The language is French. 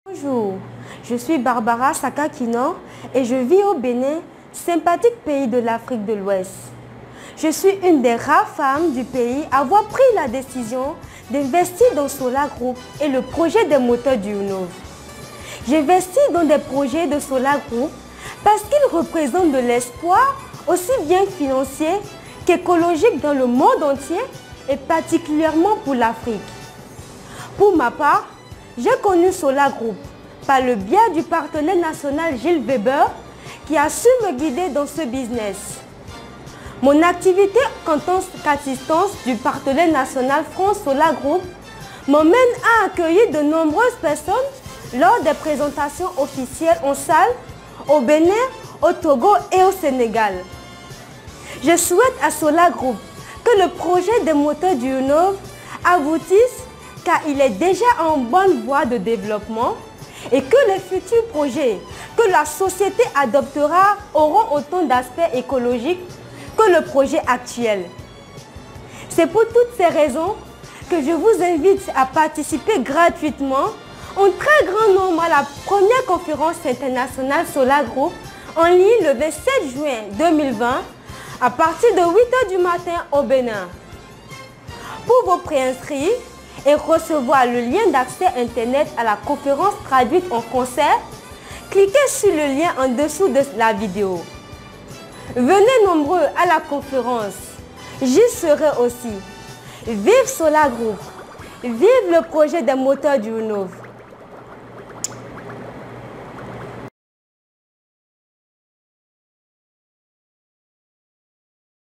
Bonjour, je suis Barbara Sakakino et je vis au Bénin, sympathique pays de l'Afrique de l'Ouest. Je suis une des rares femmes du pays à avoir pris la décision d'investir dans Solar Group et le projet des moteurs du Unov. J'investis dans des projets de Solar Group parce qu'ils représentent de l'espoir aussi bien financier qu'écologique dans le monde entier et particulièrement pour l'Afrique. Pour ma part, j'ai connu Solar Group par le biais du partenaire national Gilles Weber qui a su me guider dans ce business. Mon activité en tant qu'assistance du partenaire national France Solar Group m'emmène à accueillir de nombreuses personnes lors des présentations officielles en salle, au Bénin, au Togo et au Sénégal. Je souhaite à Solar Group que le projet des moteurs du Unov aboutisse car il est déjà en bonne voie de développement et que les futurs projets que la société adoptera auront autant d'aspects écologiques que le projet actuel. C'est pour toutes ces raisons que je vous invite à participer gratuitement en très grand nombre à la première conférence internationale Solar Group en ligne le 27 juin 2020 à partir de 8 h du matin au Bénin. Pour vous préinscrire et recevoir le lien d'accès Internet à la conférence traduite en français, cliquez sur le lien en dessous de la vidéo. Venez nombreux à la conférence. J'y serai aussi. Vive Solar Group! Vive le projet des moteurs du Unov!